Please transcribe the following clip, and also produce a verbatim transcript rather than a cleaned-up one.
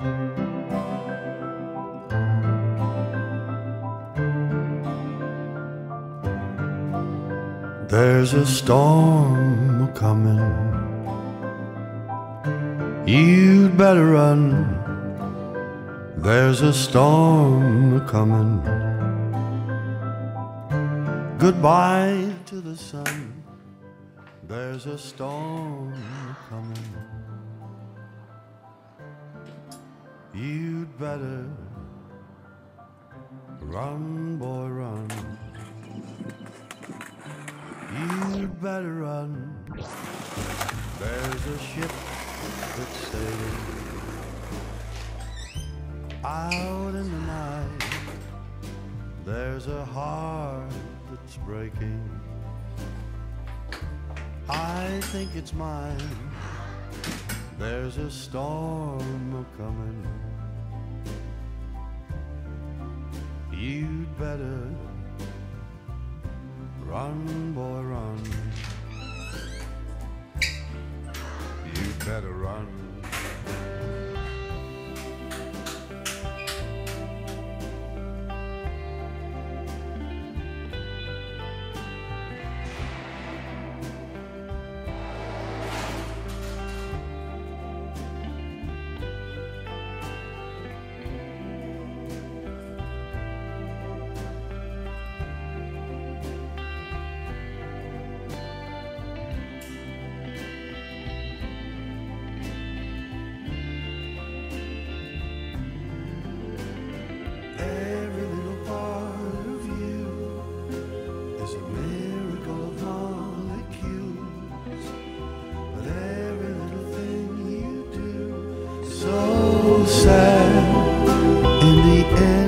There's a storm a-comin', you'd better run. There's a storm a-comin', goodbye to the sun. There's a storm a-comin', you'd better run, boy, run. You'd better run. There's a ship that's sailing out in the night. There's a heart that's breaking. I think it's mine. There's a storm a-comin', you'd better run, boy, run. You'd better run. So sad in the end.